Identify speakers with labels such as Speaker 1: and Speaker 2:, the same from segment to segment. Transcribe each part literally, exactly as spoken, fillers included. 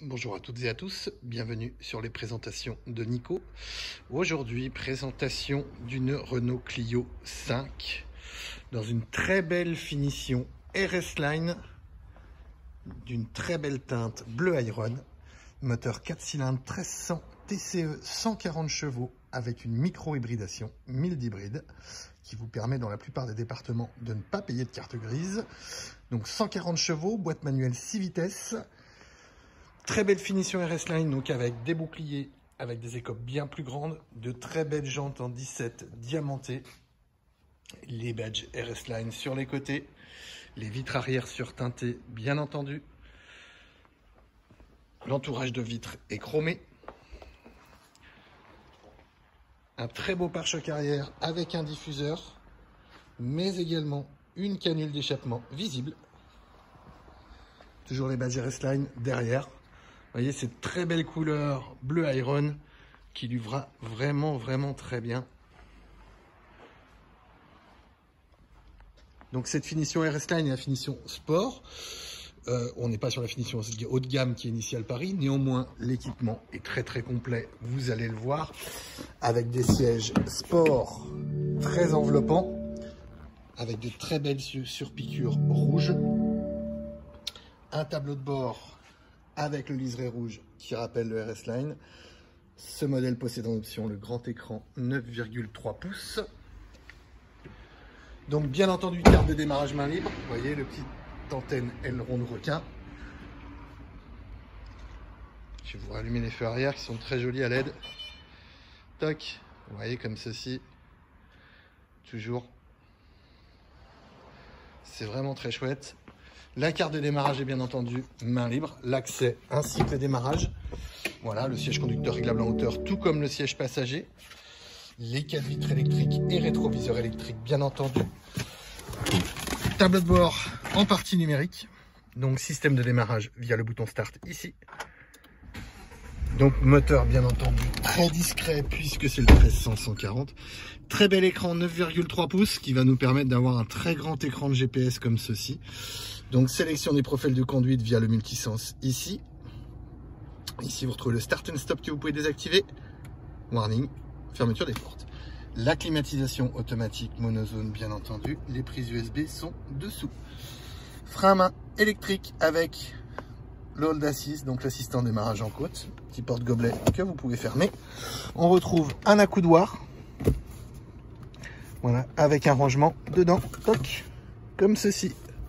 Speaker 1: Bonjour à toutes et à tous, bienvenue sur les présentations de Nico. Aujourd'hui, présentation d'une Renault Clio cinq dans une très belle finition R S Line, d'une très belle teinte bleu Iron, moteur quatre cylindres treize cents T C E cent quarante chevaux avec une micro-hybridation mild hybride qui vous permet dans la plupart des départements de ne pas payer de carte grise. Donc cent quarante chevaux, boîte manuelle six vitesses. Très belle finition R S Line, donc avec des boucliers, avec des écopes bien plus grandes, de très belles jantes en dix-sept diamantées, les badges R S Line sur les côtés, les vitres arrière surteintées bien entendu, l'entourage de vitres est chromé, un très beau pare-choc arrière avec un diffuseur, mais également une canule d'échappement visible, toujours les badges R S Line derrière. Vous voyez cette très belle couleur bleu Iron qui lui va vraiment vraiment très bien. Donc cette finition R S Line est la finition sport. Euh, on n'est pas sur la finition haut de gamme qui est Initial Paris. Néanmoins, l'équipement est très très complet. Vous allez le voir avec des sièges sport très enveloppants, avec de très belles surpiqûres rouges, un tableau de bord avec le liseré rouge qui rappelle le R S Line. Ce modèle possède en option le grand écran neuf virgule trois pouces. Donc bien entendu, carte de démarrage main libre. Vous voyez le petit antenne aileron de requin. Je vais vous rallumer les feux arrière qui sont très jolis à L E D. Toc, vous voyez comme ceci. Toujours. C'est vraiment très chouette. La carte de démarrage est bien entendu main libre, l'accès ainsi que le démarrage. Voilà, le siège conducteur réglable en hauteur, tout comme le siège passager. Les quatre vitres électriques et rétroviseurs électriques, bien entendu. Tableau de bord en partie numérique. Donc système de démarrage via le bouton Start ici. Donc moteur bien entendu très discret puisque c'est le treize cents cent quarante. Très bel écran neuf virgule trois pouces qui va nous permettre d'avoir un très grand écran de G P S comme ceci. Donc sélection des profils de conduite via le multisens ici. Ici vous retrouvez le Start and Stop que vous pouvez désactiver. Warning, fermeture des portes. La climatisation automatique monozone bien entendu. Les prises U S B sont dessous. Frein à main électrique avec le hold assist, donc l'assistant démarrage en côte. Petit porte-gobelet que vous pouvez fermer. On retrouve un accoudoir. Voilà, avec un rangement dedans. Toc, comme ceci.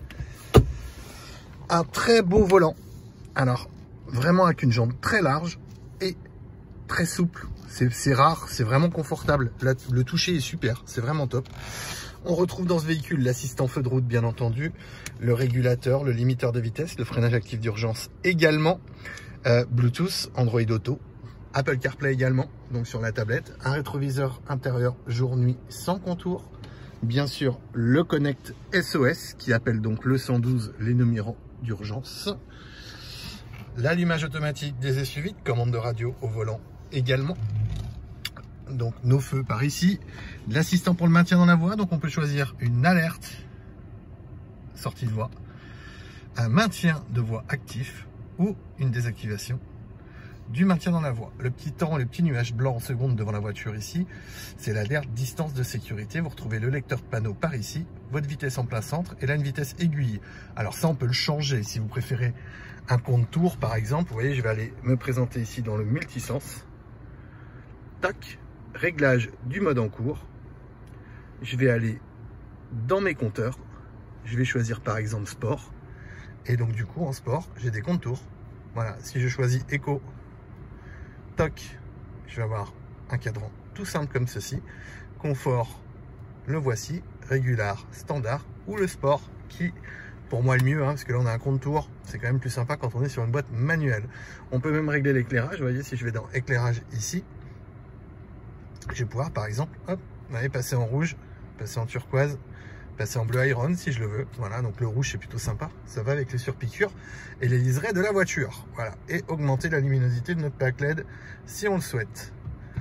Speaker 1: Un très beau volant. Alors, vraiment avec une jambe très large et très souple. C'est rare, c'est vraiment confortable. La, le toucher est super, c'est vraiment top. On retrouve dans ce véhicule l'assistant feu de route, bien entendu, le régulateur, le limiteur de vitesse, le freinage actif d'urgence également, euh, Bluetooth, Android Auto, Apple CarPlay également, donc sur la tablette, un rétroviseur intérieur jour-nuit sans contour, bien sûr le Connect S O S qui appelle donc le cent douze, les numéros d'urgence, l'allumage automatique des essuie-vides, commande de radio au volant également. Donc nos feux par ici, l'assistant pour le maintien dans la voie, donc on peut choisir une alerte sortie de voie, un maintien de voie actif ou une désactivation du maintien dans la voie. Le petit temps, les petits nuages blancs en seconde devant la voiture ici, c'est l'alerte distance de sécurité. Vous retrouvez le lecteur de panneau par ici, votre vitesse en plein centre et là une vitesse aiguille. Alors ça on peut le changer si vous préférez un compte tour par exemple. Vous voyez, je vais aller me présenter ici dans le multisens. Tac. Réglage du mode en cours, je vais aller dans mes compteurs, je vais choisir par exemple sport, et donc du coup en sport j'ai des contours. Voilà, si je choisis éco, toc, je vais avoir un cadran tout simple comme ceci. Confort, le voici, régular, standard ou le sport qui pour moi est le mieux, hein, parce que là on a un contour, c'est quand même plus sympa quand on est sur une boîte manuelle. On peut même régler l'éclairage. Vous voyez, si je vais dans éclairage ici, je vais pouvoir par exemple hop, allez, passer en rouge, passer en turquoise, passer en bleu Iron si je le veux. Voilà, donc le rouge c'est plutôt sympa, ça va avec les surpiqûres et les liserés de la voiture. Voilà, et augmenter la luminosité de notre plaque L E D si on le souhaite.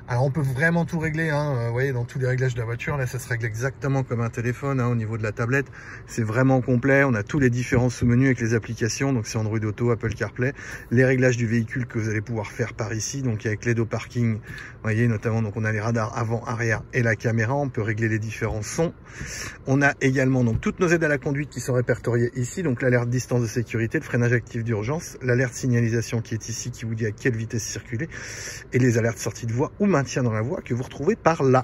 Speaker 1: Alors on peut vraiment tout régler, hein. Vous voyez, dans tous les réglages de la voiture, là ça se règle exactement comme un téléphone, hein, au niveau de la tablette. C'est vraiment complet, on a tous les différents sous-menus avec les applications, donc c'est Android Auto, Apple CarPlay, les réglages du véhicule que vous allez pouvoir faire par ici, donc avec l'aide au parking, vous voyez, notamment, donc on a les radars avant, arrière et la caméra, on peut régler les différents sons. On a également donc toutes nos aides à la conduite qui sont répertoriées ici, donc l'alerte distance de sécurité, le freinage actif d'urgence, l'alerte signalisation qui est ici, qui vous dit à quelle vitesse circuler, et les alertes sortie de voie ou maintien dans la voie que vous retrouvez par là.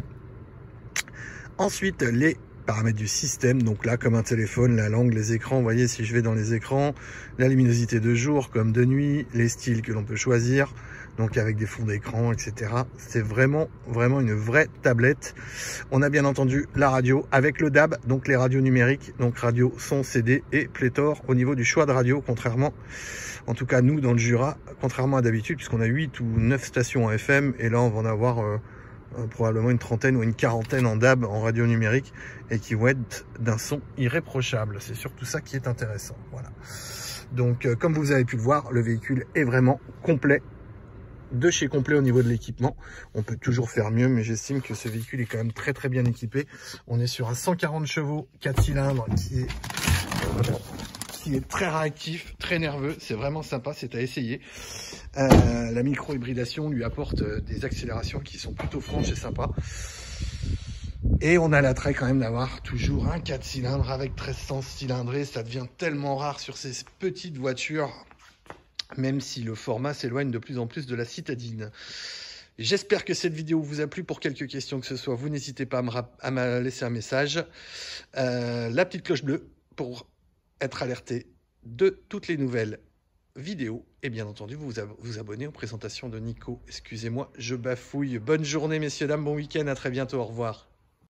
Speaker 1: Ensuite, les paramètres du système, donc là comme un téléphone, la langue, les écrans, vous voyez, si je vais dans les écrans, la luminosité de jour comme de nuit, les styles que l'on peut choisir, donc avec des fonds d'écran, et cetera. C'est vraiment, vraiment une vraie tablette. On a bien entendu la radio avec le D A B, donc les radios numériques, donc radio, son, C D et pléthore au niveau du choix de radio, contrairement, en tout cas nous dans le Jura, contrairement à d'habitude, puisqu'on a huit ou neuf stations en F M, et là on va en avoir euh, euh, probablement une trentaine ou une quarantaine en D A B, en radio numérique, et qui vont être d'un son irréprochable. C'est surtout ça qui est intéressant. Voilà. Donc euh, comme vous avez pu le voir, le véhicule est vraiment complet, de chez complet au niveau de l'équipement. On peut toujours faire mieux, mais j'estime que ce véhicule est quand même très très bien équipé. On est sur un cent quarante chevaux, quatre cylindres, qui est, qui est très réactif, très nerveux. C'est vraiment sympa, c'est à essayer. Euh, la micro-hybridation lui apporte des accélérations qui sont plutôt franches et sympas. Et on a l'attrait quand même d'avoir toujours un quatre cylindres avec treize cents cylindrés. Ça devient tellement rare sur ces petites voitures, même si le format s'éloigne de plus en plus de la citadine. J'espère que cette vidéo vous a plu. Pour quelques questions que ce soit, vous n'hésitez pas à me, à me laisser un message. Euh, la petite cloche bleue pour être alerté de toutes les nouvelles vidéos. Et bien entendu, vous vous abonnez aux présentations de Nico. Excusez-moi, je bafouille. Bonne journée, messieurs, dames, bon week-end. À très bientôt. Au revoir.